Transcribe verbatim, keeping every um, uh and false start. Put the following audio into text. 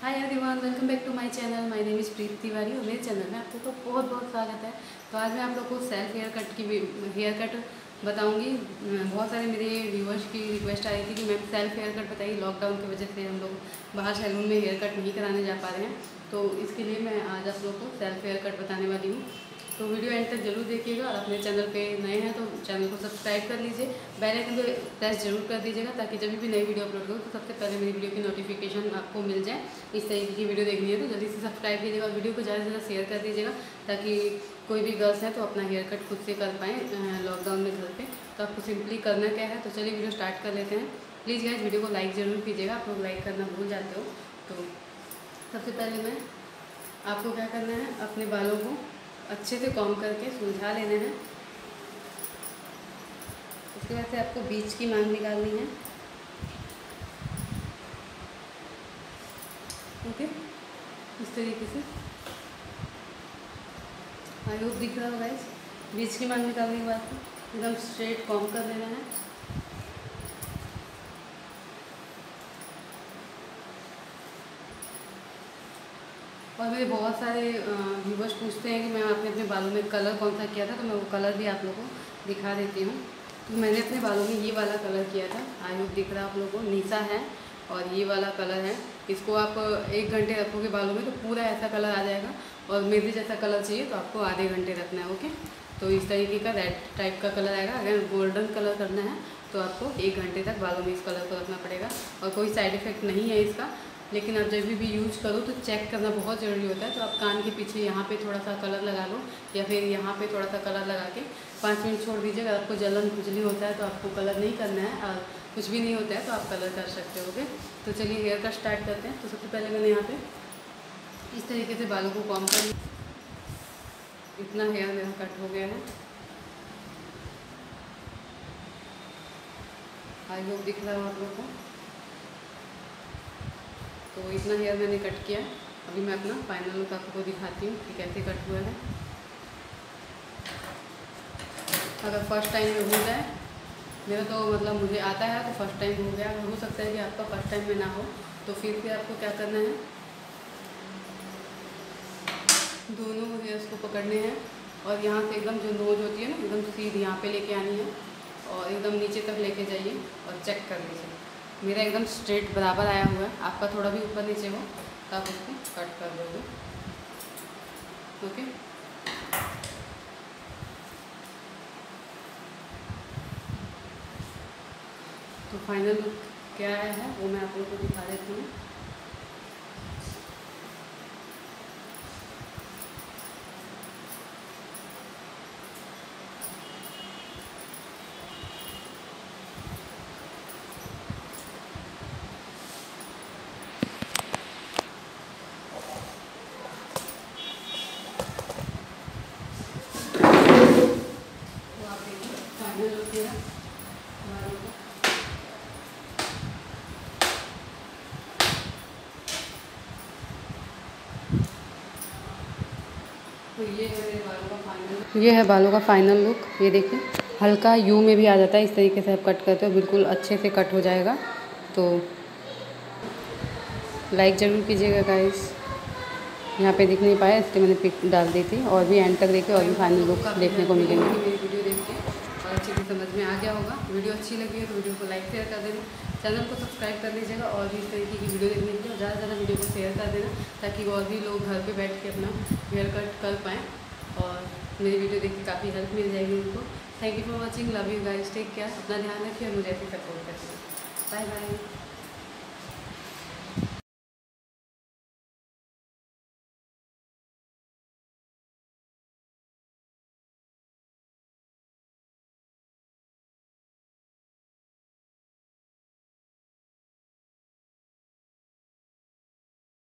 Hi everyone, welcome back to my channel. My name is Preeti Tiwari और मेरे channel में आपको तो बहुत बहुत स्वागत है। तो आज मैं आप लोग को सेल्फ हेयर कट की हेयर कट बताऊंगी। बहुत सारे मेरे व्यूअर्स की रिक्वेस्ट आ रही थी कि मैम सेल्फ हेयर कट बताइए। लॉकडाउन की वजह से हम लोग बाहर सैलून में हेयर कट नहीं कराने जा पा रहे हैं, तो इसके लिए मैं आज आप लोग को सेल्फ हेयर कट बताने वाली हूँ। तो वीडियो एंड तक जरूर देखिएगा और अपने चैनल पे नए हैं तो चैनल को सब्सक्राइब कर लीजिए, बेल आइकन को प्रेस जरूर कर दीजिएगा ताकि जब भी नई वीडियो अपलोड करूँ तो सबसे पहले मेरी वीडियो की नोटिफिकेशन आपको मिल जाए। इस तरीके की वीडियो देखनी है तो जल्दी से सब्सक्राइब कीजिएगा और वीडियो को ज़्यादा से ज़्यादा शेयर कर दीजिएगा ताकि कोई भी गर्ल्स है तो अपना हेयर कट खुद से कर पाएँ लॉकडाउन में घर पर। तो आपको सिंपली करना क्या है, तो चलिए वीडियो स्टार्ट कर लेते हैं। प्लीज़ गाइस वीडियो को लाइक ज़रूर कीजिएगा, आप लोग लाइक करना भूल जाते हो। तो सबसे पहले मैं आपको क्या करना है, अपने बालों को अच्छे से कॉम्ब करके सुलझा लेना है। उसके बाद से आपको बीच की मांग निकालनी है। ओके, इस तरीके से आई होप दिख रहा होगा। इस बीच की मांग निकालने के बाद एकदम स्ट्रेट कॉम्ब कर लेना है। और मेरे बहुत सारे व्यूवर्स पूछते हैं कि मैं आपने अपने बालों में कलर कौन सा किया था, तो मैं वो कलर भी आप लोगों को दिखा देती हूँ। तो मैंने अपने बालों में ये वाला कलर किया था, आई होप दिख रहा है आप लोगों को, नीसा है और ये वाला कलर है। इसको आप एक घंटे रखोगे बालों में तो पूरा ऐसा कलर आ जाएगा, और मेहंदी जैसा कलर चाहिए तो आपको आधे घंटे रखना है। ओके, तो इस तरीके का रेड टाइप का कलर आएगा। अगर गोल्डन कलर करना है तो आपको एक घंटे तक बालों में इस कलर को रखना पड़ेगा, और कोई साइड इफ़ेक्ट नहीं है इसका। लेकिन आप जब भी यूज़ करो तो चेक करना बहुत ज़रूरी होता है। तो आप कान के पीछे यहाँ पे थोड़ा सा कलर लगा लो, या फिर यहाँ पे थोड़ा सा कलर लगा के पाँच मिनट छोड़ दीजिए। अगर आपको जलन खुजली होता है तो आपको कलर नहीं करना है, और कुछ भी नहीं होता है तो आप कलर कर सकते हो। ओके, तो चलिए हेयर कट स्टार्ट करते हैं। तो सबसे पहले मैंने यहाँ पे इस तरीके से बालों को कॉम्ब कर लिया। इतना हेयर मेरा कट हो गया है, आई होप दिख रहा हो आप लोग को। तो इतना हेयर मैंने कट किया। अभी मैं अपना फाइनल लुक आपको दिखाती हूँ कि कैसे कट हुआ है। अगर फर्स्ट टाइम में हो जाए, मेरा तो मतलब मुझे आता है तो फर्स्ट टाइम हो गया। अगर हो सकता है कि आपका फर्स्ट टाइम में ना हो तो फिर भी आपको क्या करना है, दोनों हेयर्स को पकड़ने हैं और यहाँ से एकदम जो नोज होती है ना, एकदम सीधी यहाँ पे लेके आनी है और एकदम नीचे तक लेके जाइए और चेक कर लीजिए। मेरा एकदम स्ट्रेट बराबर आया हुआ है, आपका थोड़ा भी ऊपर नीचे हो तो आप उसको कट कर दोगे। ओके, तो फाइनल लुक क्या आया है वो मैं आप लोगों को दिखा देती हूँ। तो ये है मेरे बालों का फाइनल, ये है बालों का फाइनल लुक। ये देखिए हल्का यू में भी आ जाता है। इस तरीके से आप कट करते हो बिल्कुल अच्छे से कट हो जाएगा। तो लाइक ज़रूर कीजिएगा गाइस। यहाँ पे दिख नहीं पाया इसलिए मैंने पिक डाल दी थी, और भी एंड तक देखिए और भी फाइनल लुक देखने को मिलेंगे। मेरी वीडियो देख के और अच्छे से समझ में आ गया होगा। वीडियो अच्छी लगी है तो वीडियो को लाइक शेयर कर देना, चैनल को सब्सक्राइब कर लीजिएगा, और भी इस तरीके की वीडियो देखने के लिए ज़्यादा से ज़्यादा वीडियो को शेयर कर देना ताकि और भी लोग घर पे बैठ के अपना हेयर कट कर पाएँ और मेरी वीडियो देख के काफ़ी हेल्प मिल जाएगी उनको। Thank you for watching, love you guys, take care, अपना ध्यान रखिए और मुझे ऐसे सपोर्ट करिए। Bye bye.